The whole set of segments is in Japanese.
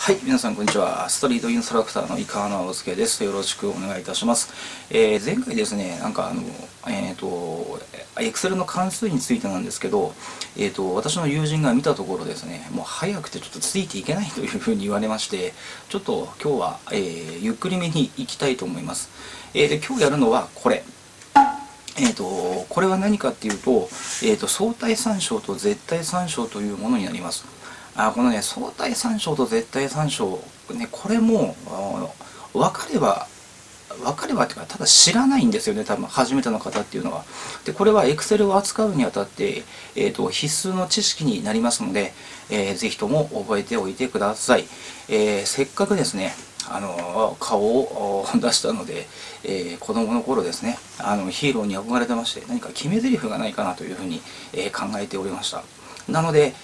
はい、皆さんこんにちは。ストリートインストラクターの井川直輔です。よろしくお願いいたします。前回ですね、Excel の関数についてなんですけど、私の友人が見たところですね、もう早くてちょっとついていけないというふうに言われまして、ちょっと今日は、ゆっくりめに行きたいと思います。で、今日やるのはこれ。これは何かっていうと、相対参照と絶対参照というものになります。このね、相対参照と絶対参照、ね、これも分かればっていうか、ただ知らないんですよね、多分初めての方っていうのは。で、これは Excel を扱うにあたって、必須の知識になりますので、ぜひとも覚えておいてください。せっかくですね、顔を出したので、子供の頃ですね、ヒーローに憧れてまして、何か決め台詞がないかなというふうに、考えておりました。なので、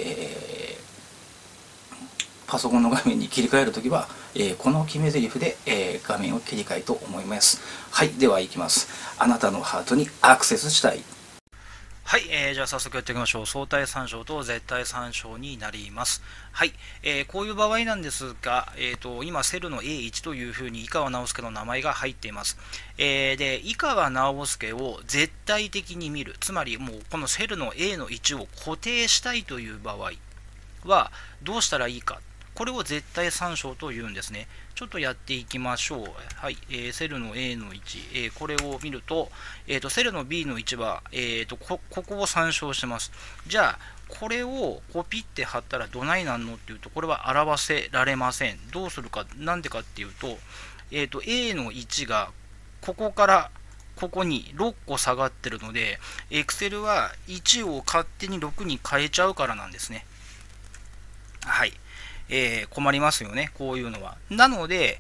パソコンの画面に切り替えるときは、この決め台詞で、画面を切り替えと思います。はい、では行きます。あなたのハートにアクセスしたい。はい、じゃあ早速やっていきましょう。相対参照と絶対参照になります。はい、こういう場合なんですが、今セルの A1 というふうに井川直輔の名前が入っています。で、井川直輔を絶対的に見る、つまりもうこのセルの A の1を固定したいという場合はどうしたらいいか。これを絶対参照というんですね。ちょっとやっていきましょう。はい、セルの A の1、これを見ると、セルの B の1は、ここを参照してます。じゃあ、これをコピって貼ったらどないなんのっていうと、これは表せられません。どうするか、なんでかっていうと、A の1がここからここに6個下がってるので、Excel は1を勝手に6に変えちゃうからなんですね。はい。困りますよね、こういうのは。なので、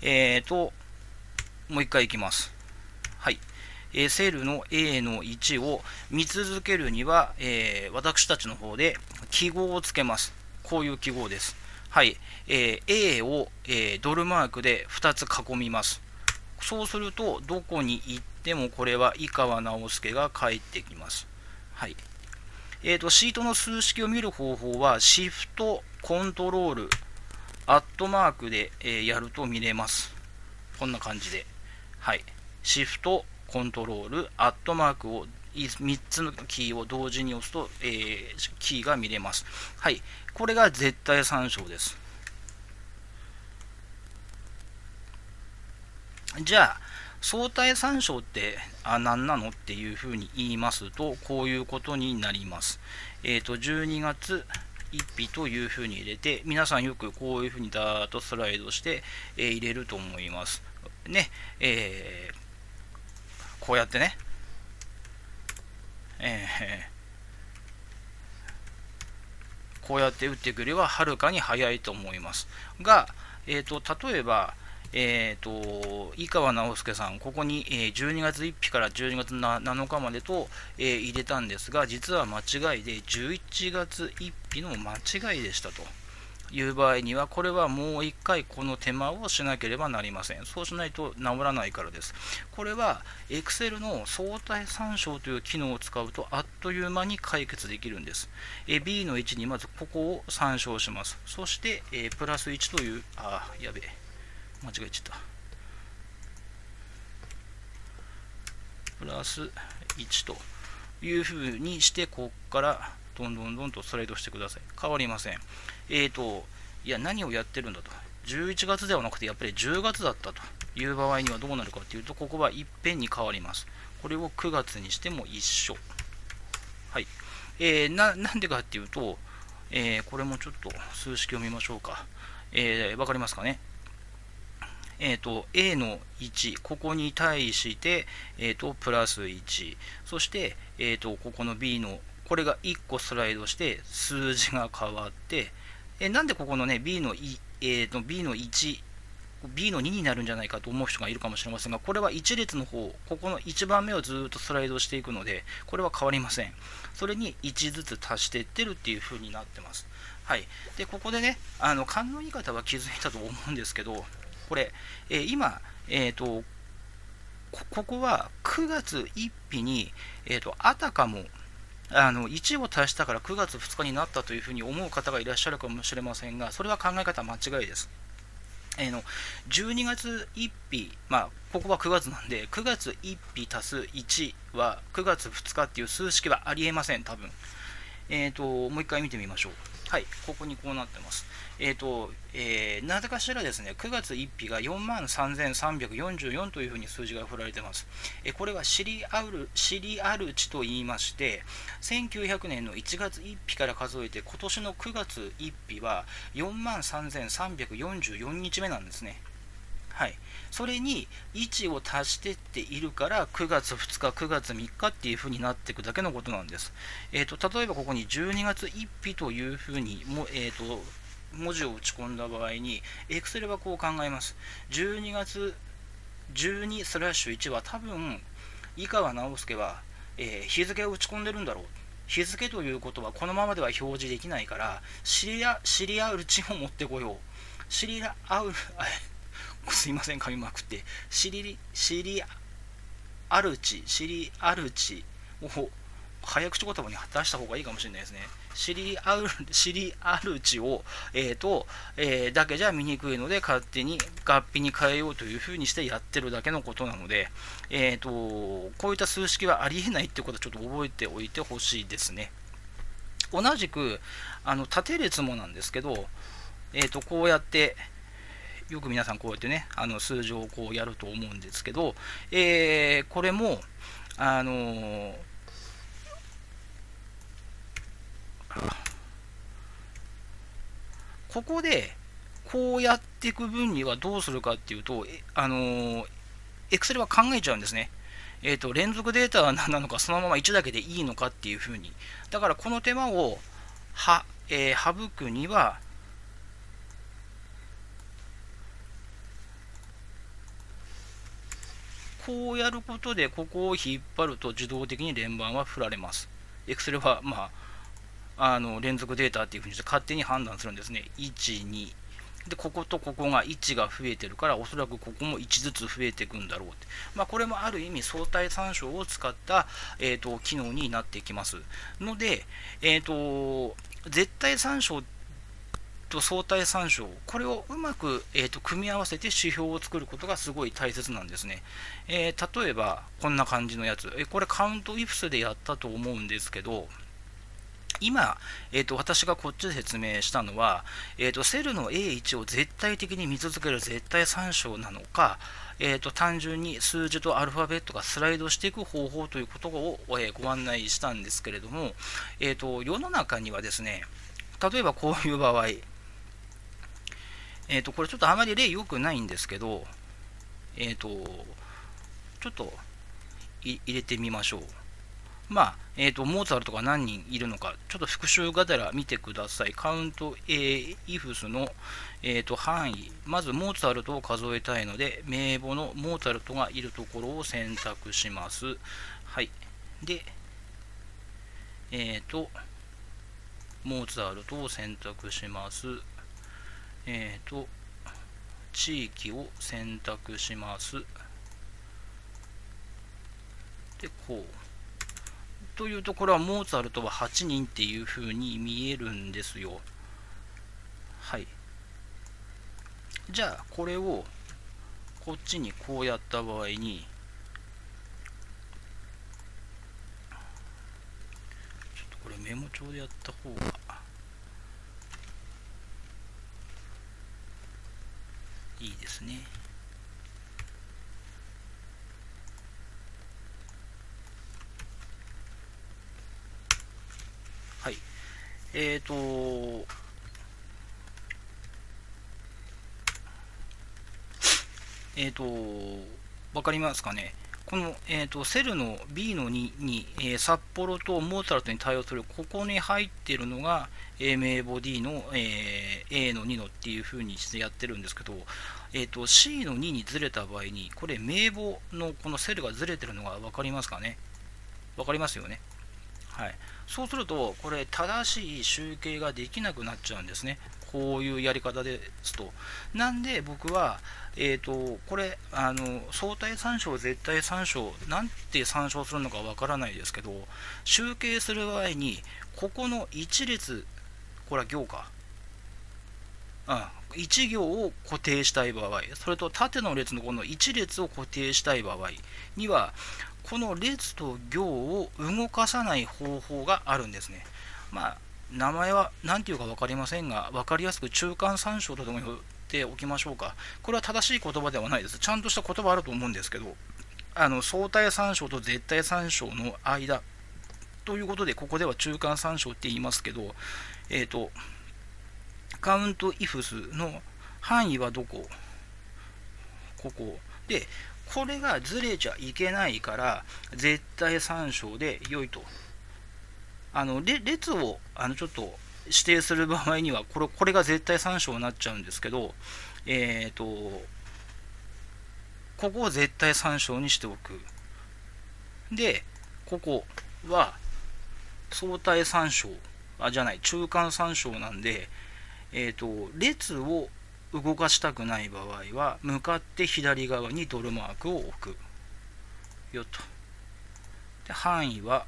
もう一回いきます。はい。セルの A の1を見続けるには、私たちの方で記号をつけます。こういう記号です。はい。A を、ドルマークで2つ囲みます。そうすると、どこに行ってもこれは井川直輔が返ってきます。はい。シートの数式を見る方法は、シフト、コントロール、アットマークで、やると見れます。こんな感じで。はい。シフト、コントロール、アットマークを3つのキーを同時に押すと、キーが見れます。はい。これが絶対参照です。じゃあ、相対参照って何なのっていうふうに言いますと、こういうことになります。12月1日というふうに入れて、皆さんよくこういうふうにダーッとスライドして、入れると思います。ね、こうやってね、こうやって打っていくよりははるかに早いと思います。が、例えば、井川直輔さん、ここに12月1日から12月7日までと入れたんですが、実は間違いで11月1日の間違いでしたという場合には、これはもう1回この手間をしなければなりません。そうしないと治らないからです。これは Excel の相対参照という機能を使うとあっという間に解決できるんです。B の1にまずここを参照します。そしてプラス1という、やべえ。間違えちゃった。プラス1というふうにして、ここからどんどんとスライドしてください。変わりません。いや、何をやってるんだと。11月ではなくて、やっぱり10月だったという場合にはどうなるかというと、ここはいっぺんに変わります。これを9月にしても一緒。はい。なんでかっていうと、これもちょっと数式を見ましょうか。わかりますかね。A の1、ここに対して、プラス1、そして、ここの B の、これが1個スライドして数字が変わって、なんでここのね、B の1、B の2になるんじゃないかと思う人がいるかもしれませんが、これは1列の方、ここの1番目をずっとスライドしていくので、これは変わりません。それに1ずつ足していってるっていう風になってます。はい。で、ここでね、勘のいい方は気づいたと思うんですけど、これ、今、ここは9月1日に、あたかも 1を足したから9月2日になったというふうに思う方がいらっしゃるかもしれませんが、それは考え方間違いです。12月1日、ここは9月なんで、9月1日足す1は9月2日っていう数式はありえません、多分。もう一回見てみましょう。はい、ここにこうなってます。なぜかしらですね、9月1日が43,344というふうに数字が振られています。これはシリアル値と言いまして、1900年の1月1日から数えて、今年の9月1日は43,344日目なんですね。はい、それに1を足してっているから9月2日、9月3日っていう風になっていくだけのことなんです。例えばここに12月1日という風に文字を打ち込んだ場合に、Excel はこう考えます。12月12/1は多分、井川直輔は、日付を打ち込んでるんだろう。日付ということはこのままでは表示できないから、シリアル値を持ってこよう。すいません、噛みまくって。シリアル値を早口言葉に出した方がいいかもしれないですね。シリアル値を、だけじゃ見にくいので、勝手に合併に変えようというふうにしてやってるだけのことなので、こういった数式はありえないってことはちょっと覚えておいてほしいですね。同じく、縦列もなんですけど、こうやって、よく皆さんこうやってね、数字をこうやると思うんですけど、これも、ここでこうやっていく分にはどうするかっていうと、Excel は考えちゃうんですね。連続データは何なのか、そのまま1だけでいいのかっていうふうに。だからこの手間を省くには、こうやることで、ここを引っ張ると自動的に連番は振られます。Excel は、連続データっていうふうにして勝手に判断するんですね。1、2。で、こことここが1が増えてるから、おそらくここも1ずつ増えていくんだろうって。これもある意味相対参照を使った、機能になってきます。ので、絶対参照と相対参照、これをうまく、組み合わせて指標を作ることがすごい大切なんですね。例えば、こんな感じのやつ。これカウントイフスでやったと思うんですけど、今、私がこっちで説明したのは、セルの A1 を絶対的に見続ける絶対参照なのか、単純に数字とアルファベットがスライドしていく方法ということを、ご案内したんですけれども、世の中にはですね、例えばこういう場合、これちょっとあまり例良くないんですけど、ちょっと入れてみましょう。モーツァルトが何人いるのか、ちょっと復習がてら見てください。カウント イフスの、範囲。まずモーツァルトを数えたいので、名簿のモーツァルトがいるところを選択します。はい。で、モーツァルトを選択します。地域を選択します。で、こう。というと、これはモーツァルトは8人っていう風に見えるんですよ。はい。じゃあ、これをこっちにこうやった場合に、ちょっとこれメモ帳でやった方がいいですね。はい。わかりますかね。この、セルの B の2に、札幌とモーツァルトに対応する、ここに入っているのが、名簿 D の、A の2のっていう風にしてやってるんですけど、C の2にずれた場合に、これ名簿のこのセルがずれてるのがわかりますかね。わかりますよね。はい。そうすると、これ正しい集計ができなくなっちゃうんですね。 こういうやり方ですと。なんで僕は、これ、相対参照、絶対参照、なんて参照するのかわからないですけど、集計する場合に、ここの1列、これは行か。1行を固定したい場合、それと縦の列のこの1列を固定したい場合には、この列と行を動かさない方法があるんですね。名前は何ていうか分かりませんが、分かりやすく中間参照とでも言っておきましょうか。これは正しい言葉ではないです。ちゃんとした言葉あると思うんですけど、相対参照と絶対参照の間ということで、ここでは中間参照って言いますけど、カウントイフスの範囲はどこ？ここ。で、これがずれちゃいけないから、絶対参照で良いと。列をちょっと指定する場合には、これが絶対参照になっちゃうんですけど、ここを絶対参照にしておく。で、ここは相対参照、じゃない、中間参照なんで、列を動かしたくない場合は、向かって左側にドルマークを置く。よと。で、範囲は、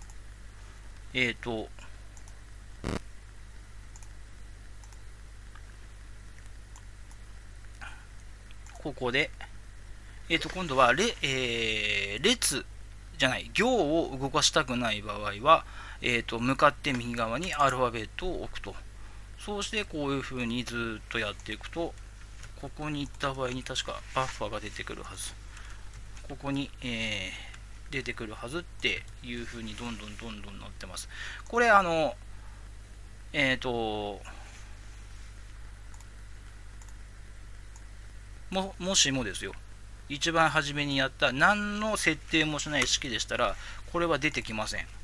ここで、今度は列じゃない、行を動かしたくない場合は、向かって右側にアルファベットを置くと。そうしてこういうふうにずっとやっていくと、ここに行った場合に確かバッファが出てくるはず。ここに、出てくるはずっていうふうにどんどんなってます。これもしもですよ、一番初めにやった何の設定もしない式でしたら、これは出てきません。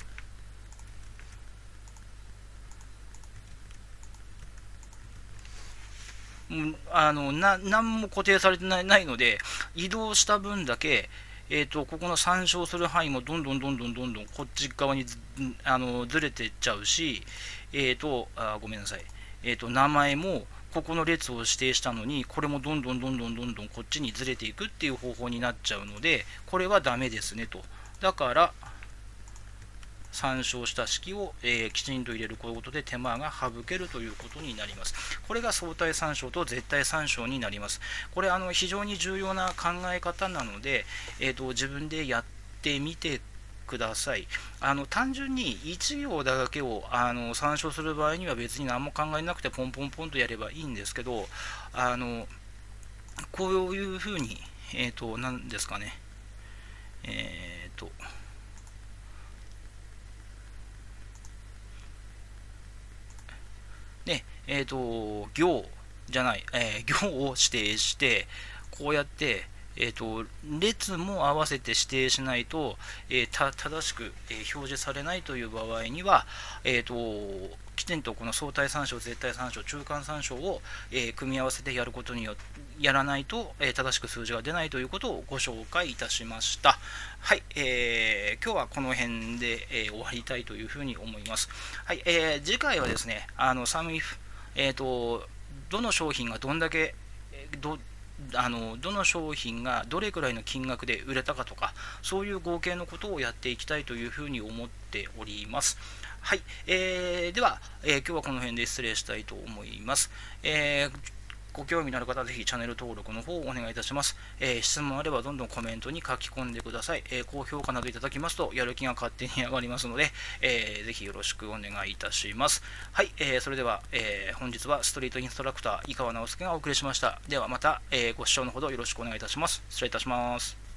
何も固定されてないので、移動した分だけ、ここの参照する範囲もどんどんこっち側にずれていっちゃうし、ごめんなさい、名前もここの列を指定したのに、これもどんどんこっちにずれていくっていう方法になっちゃうので、これはダメですねと。だから、参照した式を、きちんと入れることで手間が省けるということになります。これが相対参照と絶対参照になります。これ非常に重要な考え方なので、自分でやってみてください。単純に1行だけを参照する場合には別に何も考えなくてポンポンとやればいいんですけど、こういうふうに、何ですかね、行じゃない、行を指定して、こうやって、列も合わせて指定しないと、正しく、表示されないという場合には、きちんとこの相対参照、絶対参照、中間参照を、組み合わせてやることによってやらないと、正しく数字が出ないということをご紹介いたしました。はい、今日はこの辺で、終わりたいというふうに思います。はい、次回はですね、サムイフ、どの商品がどんだけ、どの商品がどれくらいの金額で売れたかとか、そういう合計のことをやっていきたいというふうに思っております。はい、では、今日はこの辺で失礼したいと思います。ご興味のある方はぜひチャンネル登録の方をお願いいたします。質問あればどんどんコメントに書き込んでください。高評価などいただきますとやる気が勝手に上がりますので、ぜひよろしくお願いいたします。はい、それでは、本日はストリートインストラクター井川直輔がお送りしました。ではまた、ご視聴のほどよろしくお願いいたします。失礼いたします。